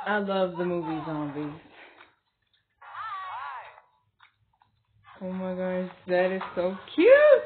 I love the movie Zombies. Oh my gosh, that is so cute.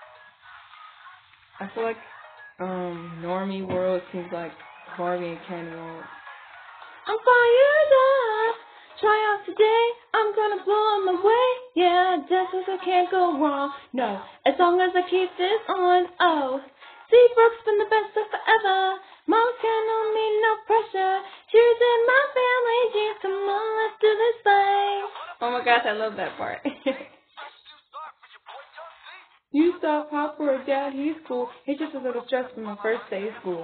I feel like Normie World seems like Barbie and Ken World. I'm fired up. Try out today. I'm gonna blow 'em away. Yeah, dancers I can't go wrong. No, as long as I keep this on. Oh, Seabrook's been the best of forever. Mom can on me, no pressure. Cheers in my family. Jeans, come on, let's do this thing. Oh my gosh, I love that part. You saw Pop for a dad, he's cool. He's just a little stressed from my first day of school.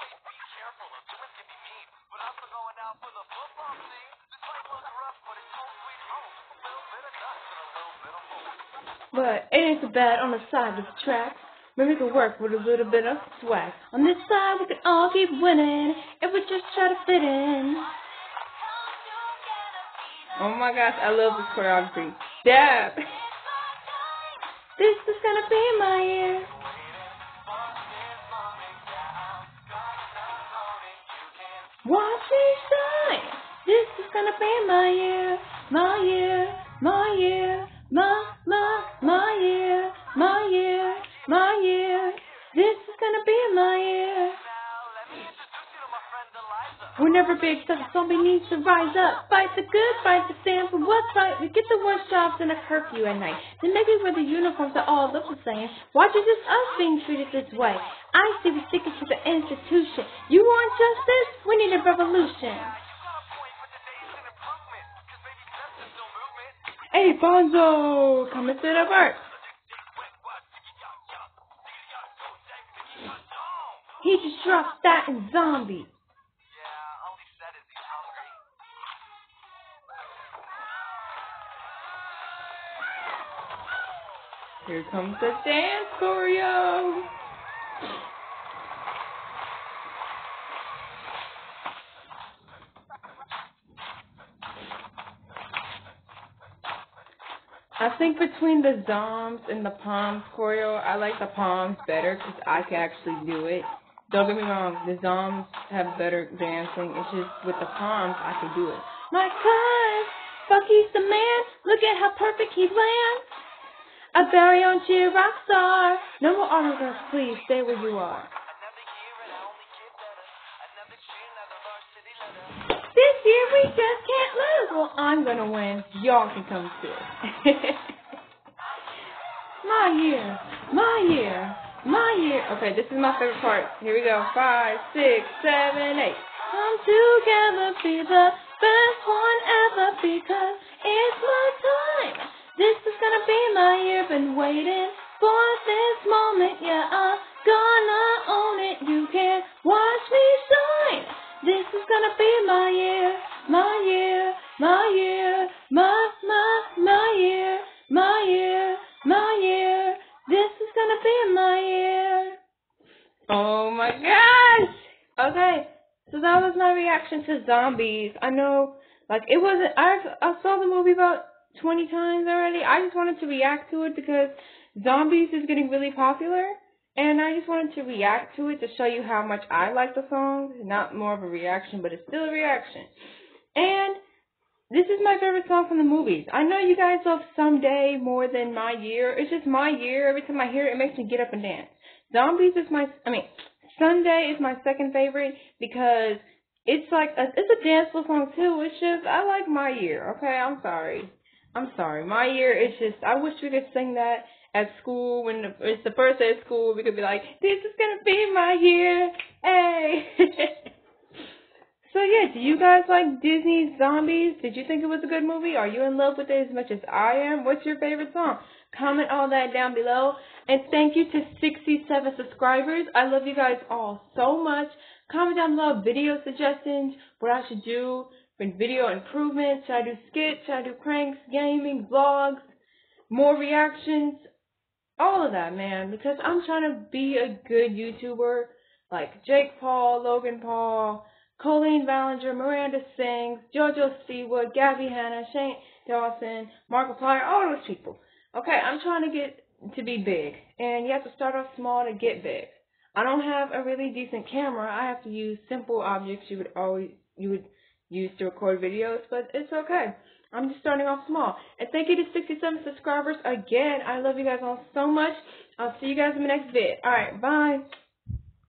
But it ain't so bad on the side of the track. Maybe we can work with a little bit of swag. On this side, we can all keep winning if we just try to fit in. Oh my gosh, I love this choreography. Dab! This is gonna be my year. Watch me shine. This is gonna be my year. My year. My year. My year. My year. My year. This is gonna be my year. We're never big, so the zombie needs to rise up. Fight the good, fight the stand for what's right. We get the worst jobs in a curfew at night. Then maybe wear the uniforms that all look the same. Watch it just us being treated this way. I see we sticking to the institution. You want justice? We need a revolution. Hey, Bonzo, come and sit up art. He just dropped that in Zombie. Here comes the dance choreo. I think between the Zoms and the Palms choreo, I like the Palms better because I can actually do it. Don't get me wrong, the Zoms have better dancing. It's just with the Palms, I can do it. My God, fuck, he's the man. Look at how perfect he lands. A very own cheer rock star. No more autographs, please. Stay where you are. This year we just can't lose. Well, I'm gonna win. Y'all can come too. My year. My year. My year. Okay, this is my favorite part. Here we go. 5, 6, 7, 8. Come together, be the best one ever because it's my time. This is gonna be my year, been waiting for this moment, yeah, I'm gonna own it, you can watch me shine. This is gonna be my year, my year, my year, my year, my year, my year. This is gonna be my year. Oh my gosh! Okay, so that was my reaction to Zombies. I know, like, it wasn't, I saw the movie about 20 times already. I just wanted to react to it because Zombies is getting really popular, and I just wanted to react to it to show you how much I like the song. Not more of a reaction, but it's still a reaction. And this is my favorite song from the movies. I know you guys love Someday more than My Year. It's just My Year. Every time I hear it, it makes me get up and dance. Zombies is Sunday is my second favorite because it's like it's a danceable song too. It's just I like My Year. Okay, I'm sorry. My year is just, I wish we could sing that at school when it's the first day of school. We could be like, this is going to be my year. Hey. So yeah, do you guys like Disney's Zombies? Did you think it was a good movie? Are you in love with it as much as I am? What's your favorite song? Comment all that down below. And thank you to 67 subscribers. I love you guys all so much. Comment down below video suggestions, what I should do for video improvements. Should I do skits? Should I do pranks, gaming, vlogs, more reactions? All of that, man. Because I'm trying to be a good YouTuber like Jake Paul, Logan Paul, Colleen Ballinger, Miranda Sings, JoJo Siwa, Gabby Hanna, Shane Dawson, Markiplier, all those people. Okay, I'm trying to get to be big. And you have to start off small to get big. I don't have a really decent camera. I have to use simple objects you would used to record videos, but it's okay. I'm just starting off small. And thank you to 67 subscribers again. I love you guys all so much. I'll see you guys in the next vid. Alright, bye.